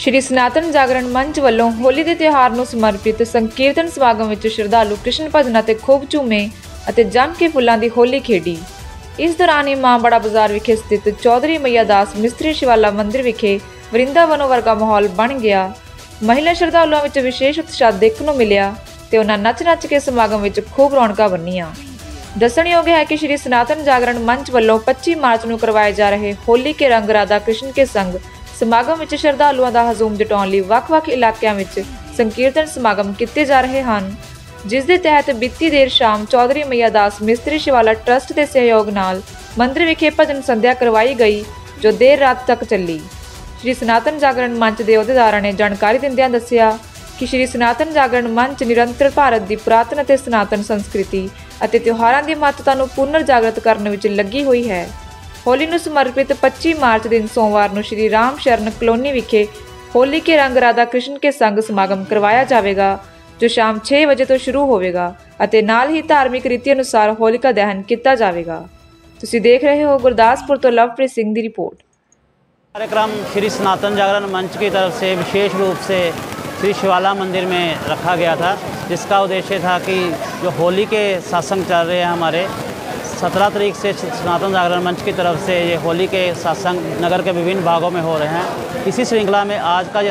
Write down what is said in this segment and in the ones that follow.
श्री सनातन जागरण मंच ਵੱਲੋਂ ਹੋਲੀ ਦੇ ਤਿਉਹਾਰ ਨੂੰ ਸਮਰਪਿਤ ਸੰਕੀਰਤਨ ਸਮਾਗਮ ਵਿੱਚ ਸ਼ਰਧਾਲੂ ਕ੍ਰਿਸ਼ਨ ਭਜਨਾਂ ਤੇ ਖੂਬ ਝੂਮੇ ਅਤੇ ਜੰਮ ਕੇ ਫੁੱਲਾਂ ਦੀ ਹੋਲੀ ਖੇਡੀ। ਇਸ ਦੌਰਾਨ ਇਮਾਮਬਾੜਾ ਬਾਜ਼ਾਰ ਵਿਖੇ ਸਥਿਤ ਚੌਧਰੀ ਮਈਆ ਦਾਸ ਮਿਸਤਰੀ ਸ਼ਿਵਾਲਾ ਮੰਦਿਰ ਵਿਖੇ ਵਰਿੰਦਾਵਨੋਂ ਵਰਗਾ ਮਾਹੌਲ ਬਣ ਗਿਆ। ਮਹਿਲਾ ਸ਼ਰਧਾਲੂਆਂ ਵਿੱਚ ਵਿਸ਼ੇਸ਼ ਉਤਸ਼ਾਹ ਦੇਖਣ ਨੂੰ ਮਿਲਿਆ ਤੇ ਉਹਨਾਂ ਨੱਚ-ਨੱਚ ਕੇ ਸਮਾਗਮ ਵਿੱਚ ਖੂਬ ਰੌਣਕਾਂ ਬੰਨੀਆਂ। ਦੱਸਣਯੋਗ ਹੈ ਕਿ ਸ਼੍ਰੀ ਸਨਾਤਨ ਜਾਗरण मंच ਵੱਲੋਂ 25 ਮਾਰਚ ਨੂੰ ਕਰਵਾਏ ਜਾ ਰਹੇ ਹੋਲੀ ਕੇ ਰੰਗ ਰਾਧਾ ਕ੍ਰਿਸ਼ਨ ਕੇ ਸੰਗ ਸਮਾਗਮ ਵਿੱਚ ਸ਼ਰਧਾਲੂਆਂ ਦਾ ਹਜ਼ੂਮ ਜਟਾਉਣ ਲਈ ਵੱਖ-ਵੱਖ ਇਲਾਕਿਆਂ ਵਿੱਚ ਸੰਕੀਰਤਨ ਸਮਾਗਮ ਕੀਤੇ ਜਾ ਰਹੇ ਹਨ, ਜਿਸ ਦੇ ਤਹਿਤ ਬੀਤੀ ਦੇਰ ਸ਼ਾਮ ਚੌਧਰੀ ਮਈਆ ਦਾਸ ਮਿਸਤਰੀ ਸ਼ਿਵਾਲਾ ਟਰਸਟ ਦੇ ਸਹਿਯੋਗ ਨਾਲ ਮੰਦਿਰ ਵਿਖੇ ਭਜਨ ਸੰਧਿਆ ਕਰਵਾਈ ਗਈ, ਜੋ ਦੇਰ ਰਾਤ ਤੱਕ ਚੱਲੀ। ਸ਼੍ਰੀ ਸਨਾਤਨ ਜਾਗरण मंच ਦੇ ਅਹੁਦੇਦਾਰਾਂ ਨੇ ਜਾਣਕਾਰੀ ਦਿੰਦਿਆਂ ਦੱਸਿਆ ਕਿ ਸ਼੍ਰੀ ਸਨਾਤਨ ਜਾਗरण मंच ਨਿਰੰਤਰ ਭਾਰਤ ਦੀ ਪੁਰਾਤਨ ਅਤੇ ਸਨਾਤਨ ਸੰਸਕ੍ਰਿਤੀ ਅਤੇ ਤਿਉਹਾਰਾਂ ਦੀ ਮਹੱਤਤਾ ਨੂੰ ਪੁਨਰ ਜਾਗਰਤ ਕਰਨ ਵਿੱਚ ਲੱਗੀ ਹੋਈ ਹੈ। ਹੋਲੀ ਨੂੰ ਸਮਰਪਿਤ 25 ਮਾਰਚ ਦਿਨ ਸੋਮਵਾਰ ਨੂੰ ਸ਼੍ਰੀ ਰਾਮ ਸ਼ਰਨ ਕਲੋਨੀ ਵਿਖੇ ਹੋਲੀ ਕੇ ਰੰਗ ਰਾਧਾ ਕ੍ਰਿਸ਼ਨ ਕੇ ਸੰਗ ਸਮਾਗਮ ਕਰਵਾਇਆ ਜਾਵੇਗਾ, ਜੋ ਸ਼ਾਮ 6 ਵਜੇ ਤੋਂ ਸ਼ੁਰੂ ਹੋਵੇਗਾ ਅਤੇ ਨਾਲ ਹੀ ਧਾਰਮਿਕ ਰੀਤੀ ਅਨੁਸਾਰ ਹੋਲਿਕਾ ਦਹਨ ਕੀਤਾ ਜਾਵੇਗਾ। ਤੁਸੀਂ ਦੇਖ ਰਹੇ ਹੋ ਗੁਰਦਾਸपुर ਤੋਂ ਲਵਪ੍ਰੀਤ ਸਿੰਘ ਦੀ रिपोर्ट। कार्यक्रम श्री सनातन जागरण मंच की तरफ से विशेष रूप से श्री शिवाला मंदिर में रखा गया था, जिसका उद्देश्य था कि जो होली के सत्संग चल रहे हैं हमारे 17 तारीख से सनातन जागरण मंच की तरफ से ये होली के सत्संग नगर के विभिन्न भागों में हो रहे हैं। इसी श्रृंखला में आज का ये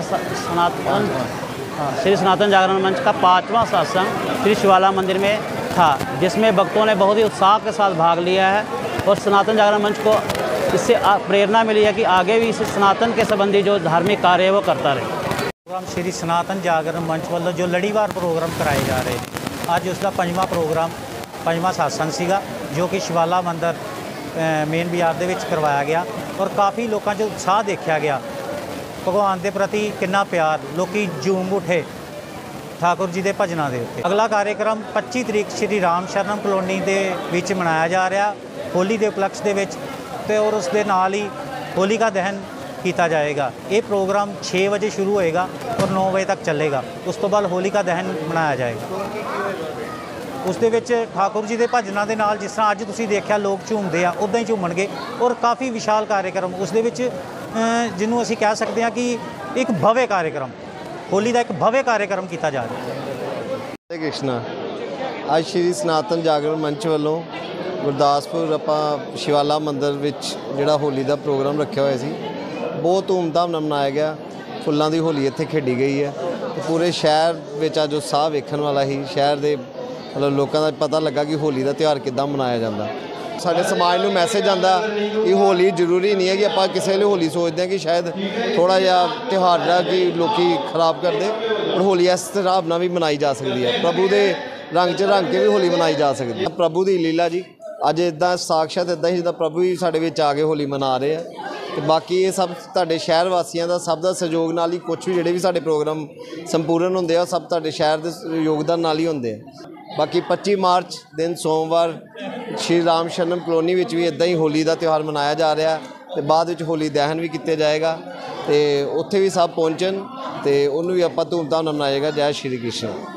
श्री सनातन जागरण मंच का 5वां सत्संग श्री शिवाला मंदिर में था, जिसमें भक्तों ने बहुत ही उत्साह के साथ भाग लिया है और सनातन जागरण मंच को इससे प्रेरणा मिली है कि आगे भी इस सनातन के संबंधी जो धार्मिक कार्य है वो करता रहे। प्रोग्राम श्री सनातन जागरण मंच वालों जो लड़ीवार प्रोग्राम कराए जा रहे हैं, आज उसका 5वां सत्संग सीगा, जो कि शिवाला मंदिर मेन बाजार ਦੇ ਵਿੱਚ ਕਰਵਾਇਆ ਗਿਆ और काफ़ी लोगों 'ਚ उत्साह देखा गया। भगवान के प्रति कितना प्यार, लोग झूम उठे ठाकुर जी के भजनों के उत्ते। अगला कार्यक्रम 25 तरीक श्री राम शरण कलोनी के विच मनाया जा रहा होली के उपलक्ष्य के विच, ते और उसके नाल ही होलिका दहन किया जाएगा। ये प्रोग्राम 6 बजे शुरू होएगा और 9 बजे तक चलेगा। उस तो बाद होलिका दहन मनाया जाएगा। उस दे विच ठाकुर जी के भजनों के नाल जिस तरह अज तुसीं देखिया लोग झूमते हैं, उदां ही झूमणगे और काफ़ी विशाल कार्यक्रम उस दे विच जिन्हों असीं कह सकते हैं कि एक भव्य कार्यक्रम, होली का एक भव्य कार्यक्रम किया जा रहा है। हरे कृष्णा। अज श्री सनातन जागरण मंच वालों गुरदासपुर आपां शिवाला मंदिर विच जिहड़ा होली का प्रोग्राम रखा हुआ सी, बहुत धूमधाम नाल मनाया गया। फुल्लां दी होली इत्थे खेडी गई है तो पूरे शहर विच अज उत्साह वेखण वाला ही, शहर दे मतलब लोगों का पता लगा कि होली का त्यौहार किद्दां मनाया जाता। साडे समाज नूं मैसेज आंदा कि होली जरूरी नहीं है कि आपां किसी वेले होली सोचते हैं कि शायद थोड़ा जिहा त्यौहार जिहड़ा कि लोकी खराब करदे, पर होली इस हिसाब नाल भी मनाई जा सकती है। प्रभु के रंग च रंग के भी होली मनाई जा सकती है। प्रभु की लीला जी अज इदा साक्षात इदा ही जिद्दां प्रभु ही साडे विच आ के होली मना रहे हैं। तो बाकी ये सब तुहाडे शहर वासियों का सब का सहयोग नाल ही कुछ भी जिहड़े भी साडे प्रोग्राम संपूर्ण होंदे आ सब तुहाडे शहर के योगदान नाल ही होंदे आ। बाकी 25 मार्च दिन सोमवार श्री राम शरण कलोनी विच भी इदा ही होली का त्यौहार मनाया जा रहा है तो बाद विच होली दहन भी किया जाएगा तो उत्थे भी सब पहुँचन तो उन्होंने भी आपां धूमधाम नाल मनाएगा। जय श्री कृष्ण।